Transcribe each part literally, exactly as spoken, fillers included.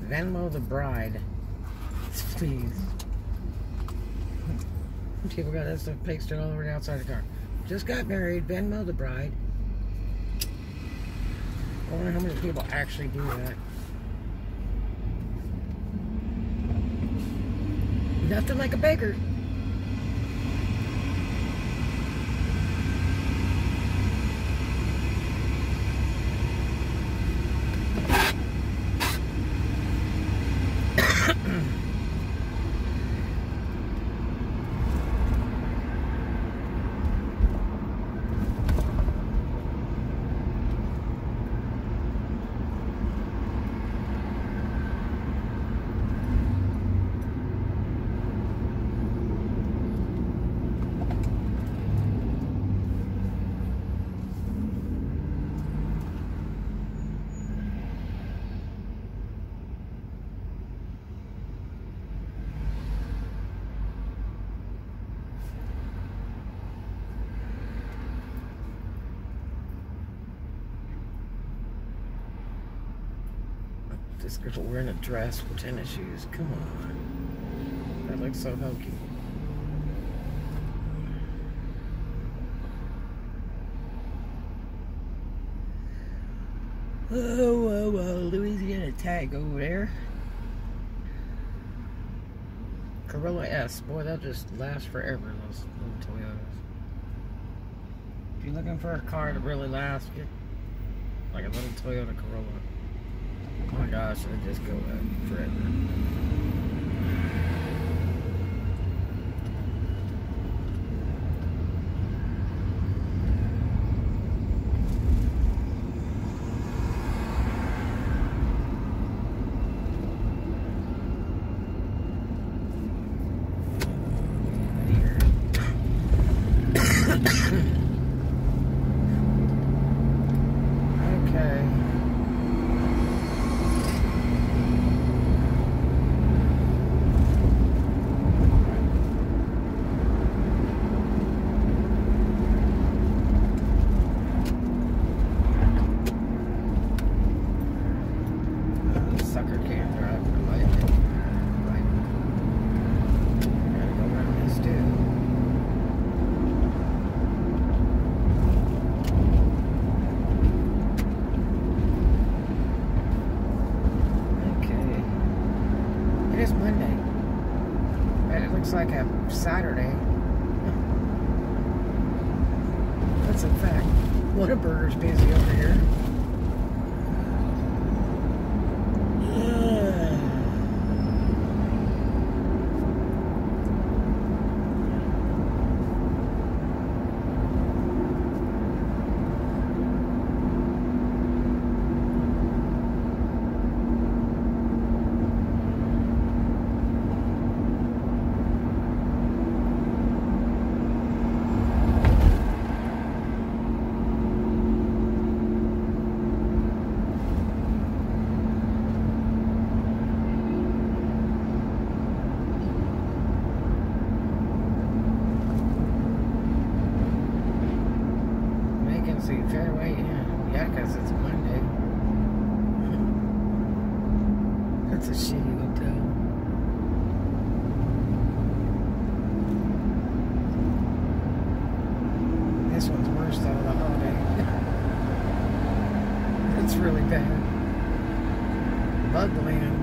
Venmo the bride. Please. People got that stuff pasted all over the outside of the car. Just got married. Venmo the bride. I wonder how many people actually do that. Nothing like a baker. This girl wearing a dress with tennis shoes. Come on. That looks so hokey. Oh, whoa, whoa. Louisiana tag over there. Corolla S. Boy, they'll just last forever, those little Toyotas. If you're looking for a car to really last, get like a little Toyota Corolla. Oh my gosh, they just go uh, forever. Like a Saturday. That's a fact. Whataburger's busy over here. Fairway, yeah, because it's Monday. That's a shitty hotel. This one's worse though, the holiday. It's really bad. Bugland.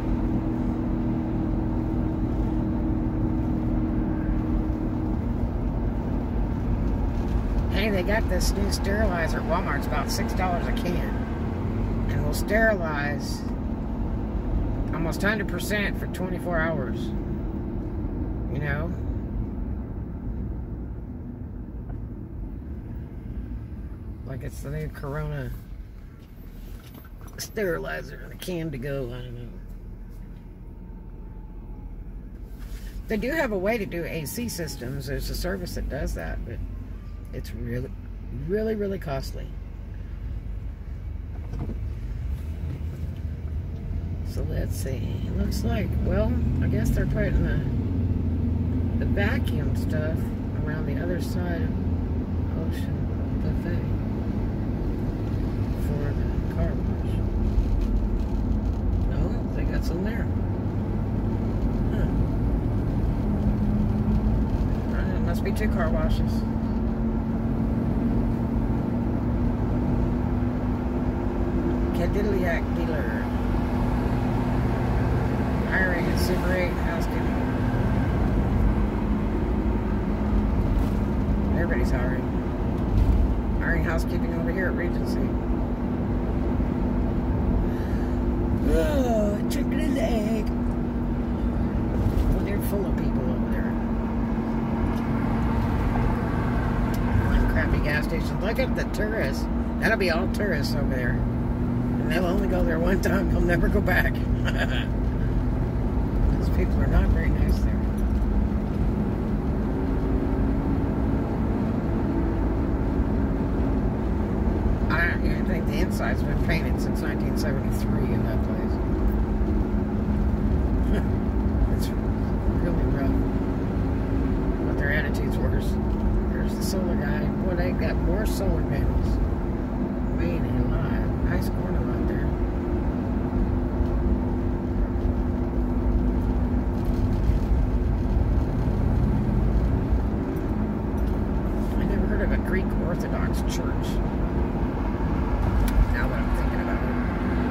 Hey, they got this new sterilizer at Walmart. It's about six dollars a can. And will sterilize almost one hundred percent for twenty-four hours. You know? Like it's the new Corona sterilizer in a can to go. I don't know. They do have a way to do A C systems. There's a service that does that, but it's really, really, really costly. So let's see. It looks like, well, I guess they're putting the the vacuum stuff around the other side of Ocean Buffet for the car wash. No, they got What's in there? Huh. It must be two car washes. Cadillac dealer. Hiring at Super eight housekeeping. Everybody's hiring. Hiring housekeeping over here at Regency. Oh, chicken and egg. Oh, they're full of people over there. One crappy gas station. Look at the tourists. That'll be all tourists over there. And they'll only go there one time. They'll never go back. Those people are not very nice there. I think the inside's been painted since nineteen seventy-three in that place. It's really rough. But their attitude's worse. There's the solar guy. Boy, they got more solar panels. Man alive. Nice corner right there. I never heard of a Greek Orthodox church. Now that I'm thinking about it.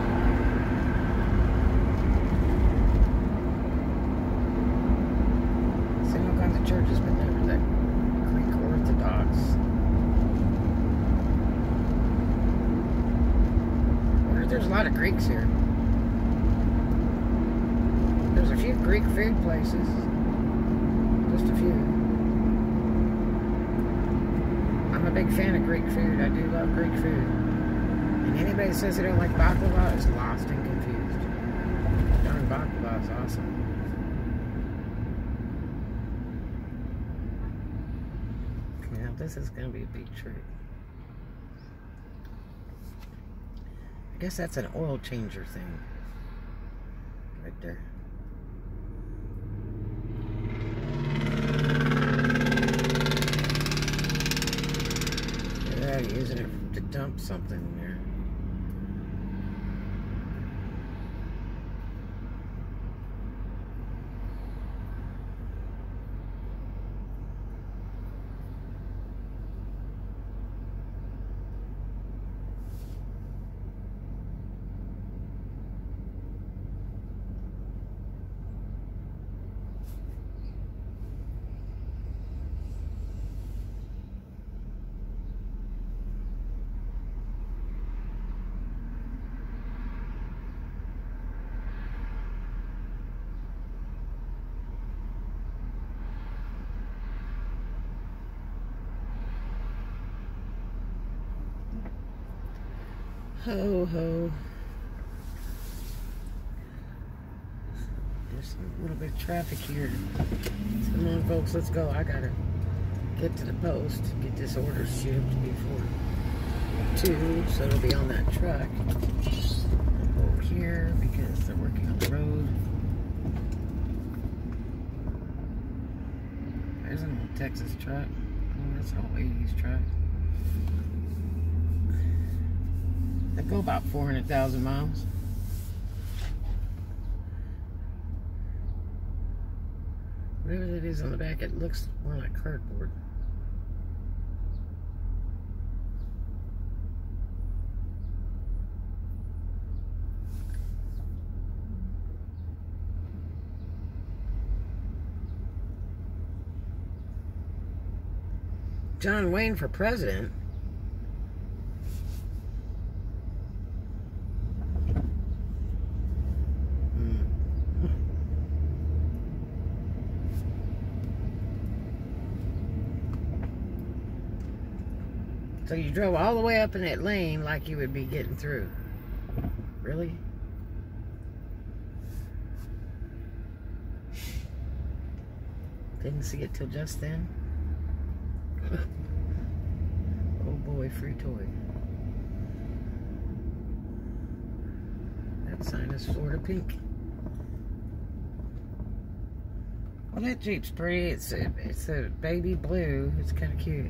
Seen all kinds of churches, but never that Greek Orthodox. I wonder if there's a lot of Greeks here. There's a few Greek food places. Just a few. I'm a big fan of Greek food. I do love Greek food. And anybody that says they don't like baklava is lost and confused. Darn, baklava is awesome. Now this is going to be a big trick. I guess that's an oil changer thing. Right there. Yeah, using it to dump something in there. Ho ho. There's a little bit of traffic here. Come on, folks, let's go. I gotta get to the post, get this order shipped before two, so it'll be on that truck. I'll go here because they're working on the road. There's an old Texas truck. Oh, that's an old eighties truck. They go about four hundred thousand miles. Whatever that is on the back, it looks more like cardboard. John Wayne for president? So you drove all the way up in that lane like you would be getting through. Really? Didn't see it till just then. Oh boy, free toy. That sign is Florida pink. Well, that Jeep's pretty. It's a, it's a baby blue. It's kind of cute.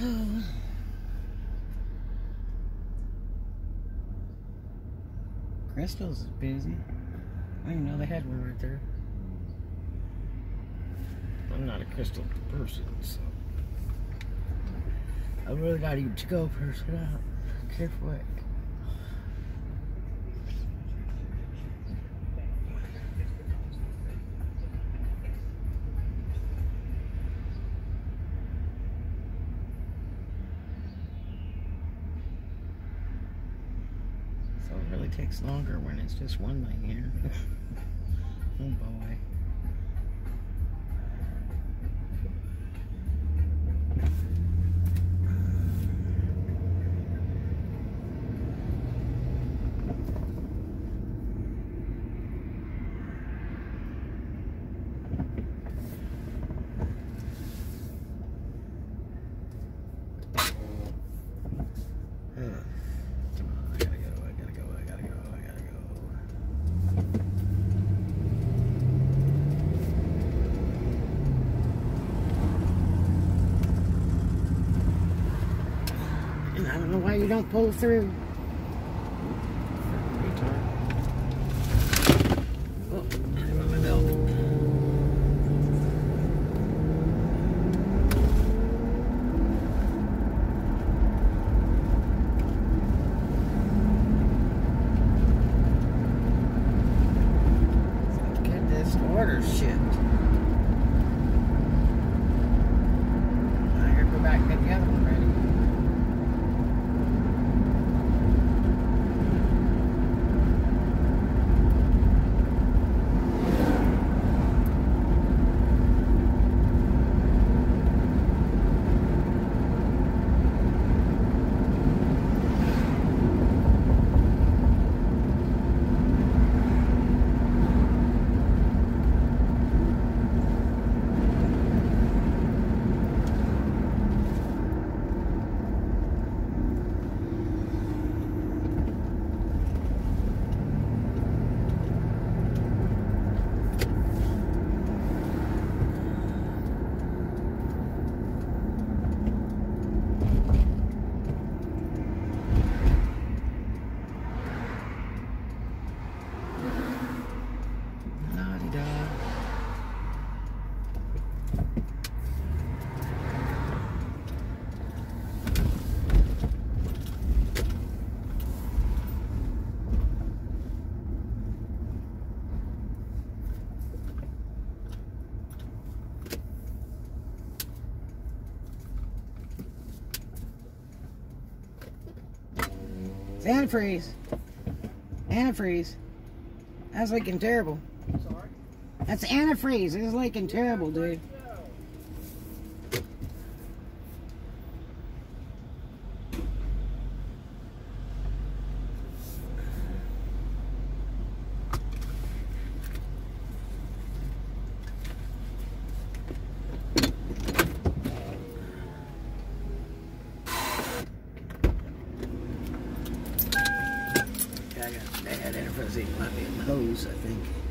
Crystal's is busy. I didn't know they had one right there. I'm not a crystal person, so I really gotta eat to go person out. Careful it. So it really takes longer when it's just one thing here. Oh boy. I don't know why you don't pull through. Oh, I have my belt. Let's get this order shipped. I gotta go back and get the other one ready. It's antifreeze. Antifreeze. That's leaking terrible. Sorry? That's antifreeze. It's leaking terrible, dude. I got bad antifreeze. It might be a hose, I think.